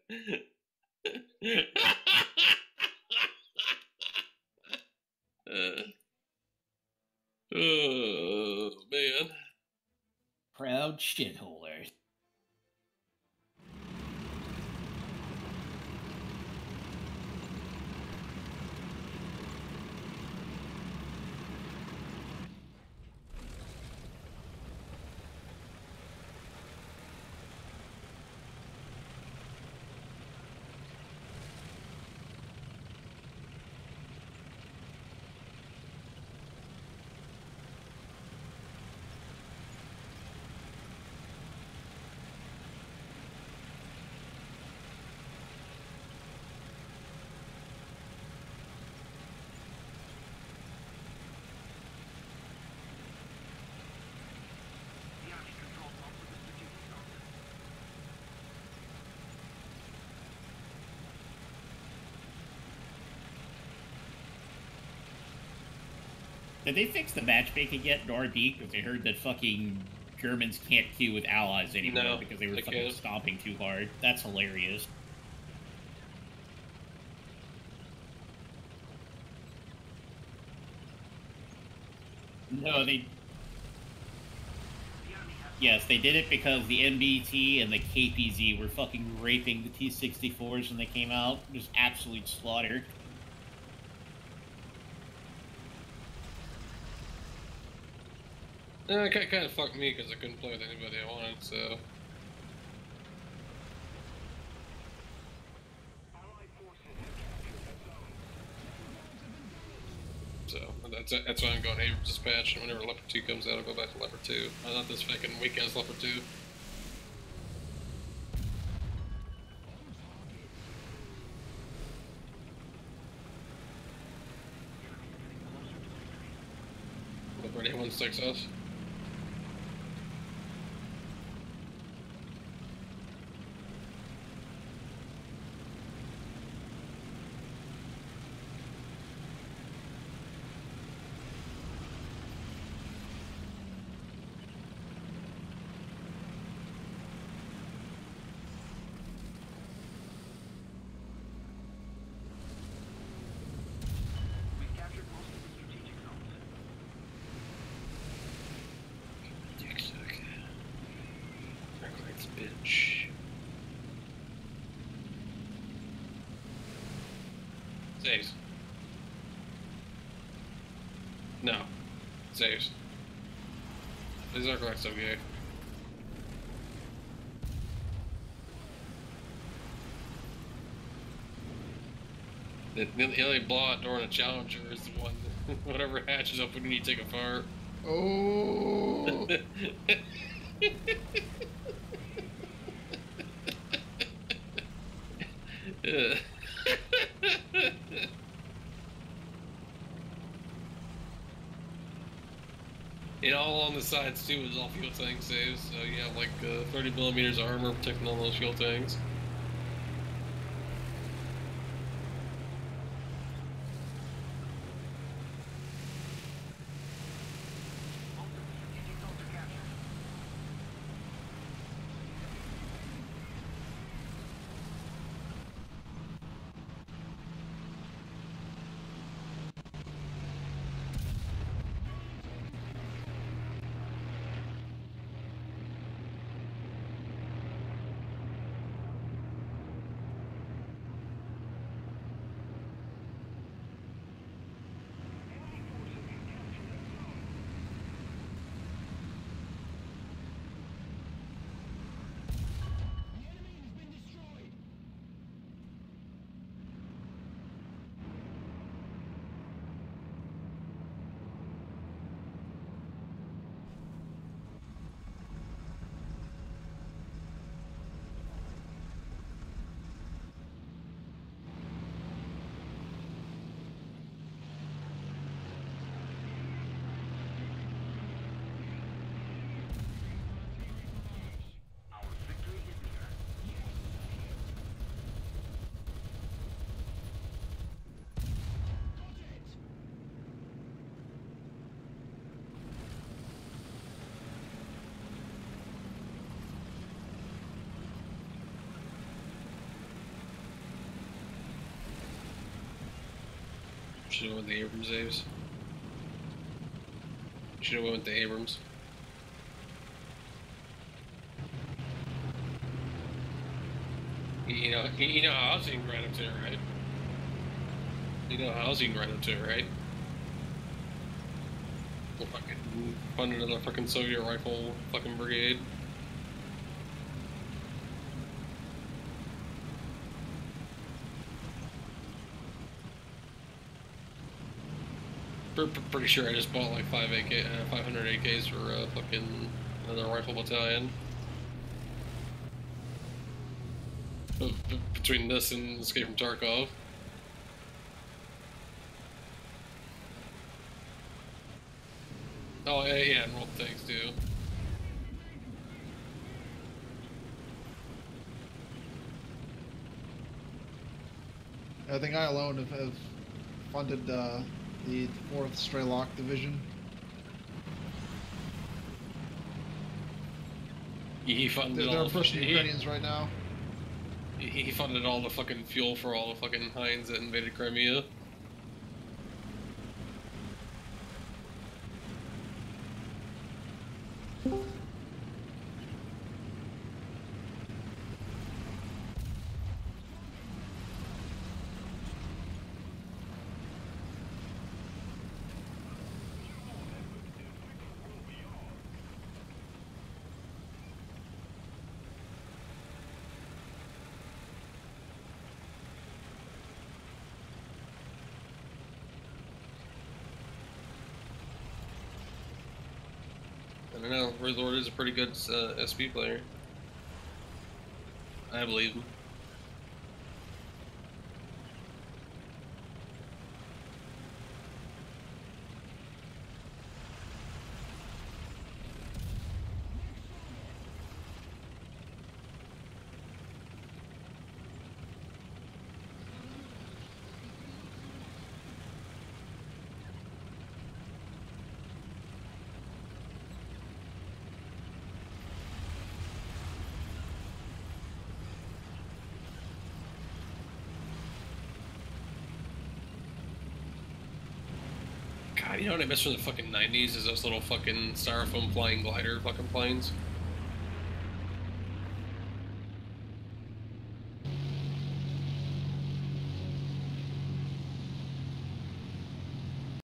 Oh, man. Proud shitholer. Did they fix the matchmaking yet in RB? Because I heard that fucking Germans can't queue with allies anymore because they were fucking stomping too hard. That's hilarious. No, they... Yes, they did it because the MBT and the KPZ were fucking raping the T-64s when they came out. Just absolute slaughter. It kind of fucked me because I couldn't play with anybody I wanted, so... So, that's why I'm going Abrams Dispatch, and whenever Leopard 2 comes out, I'll go back to Leopard 2. Not this fucking weak-ass Leopard 2. Leopard 816 us. Bitch. Saves. No. Saves. These aren't quite so gay. The only blowout door in a Challenger is the one that whatever hatches up when you need to take a fire. Oh! And all on the sides too is all fuel tank saves, so you have like 30 millimeters of armor protecting all those fuel tanks. Should have went the Abrams saves. Should have went with the Abrams. You know how else you can grind up to it, right? You know how else you can grind up to it, right? We'll fucking fund another fucking Soviet rifle fucking brigade. Pretty sure I just bought like 500 AKs for fucking another rifle battalion. Between this and Escape from Tarkov. Oh yeah, and roll tanks too. I think I alone have funded the 4th Strelok Division. He funded they're all pushing the Ukrainians right now. He funded all the fucking fuel for all the fucking hinds that invaded Crimea. I don't know, Lord is a pretty good SP player. I believe him. God, you know what I miss from the fucking 90s is those little fucking styrofoam flying glider fucking planes.